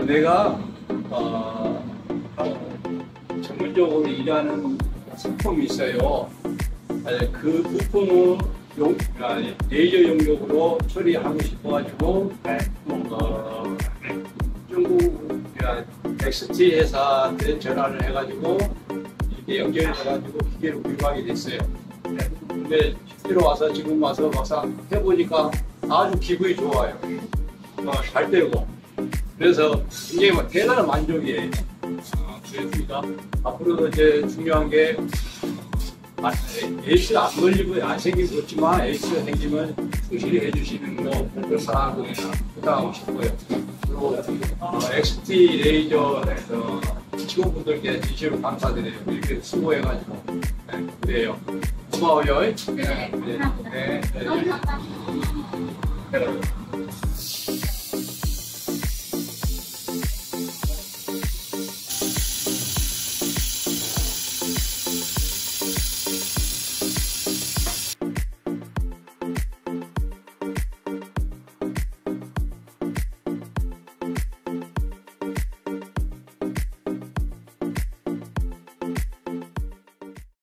내가 전문적으로 일하는 상품이 있어요. 그 부품을 레이저 용역으로 처리하고 싶어가지고 중국 XT 회사한테 전화를 해가지고 이렇게 연결해가지고 기계를 구입하게 됐어요. 근데 실제로 와서 지금 와서 막상 해보니까 아주 기분이 좋아요. 잘 되고 그래서 굉장히 대단한 만족이에요. 그랬습니다. 앞으로도 이제 중요한 게 에이스가 안 걸리고 안 생기고 그렇지만 에이스가 생기면 충실히 해주시는 거 부탁하고 싶고요. 그리고 XT 레이저 직원분들께 진심으로 감사드려요. 이렇게 수고해가지고 그래요. 고마워요. 네.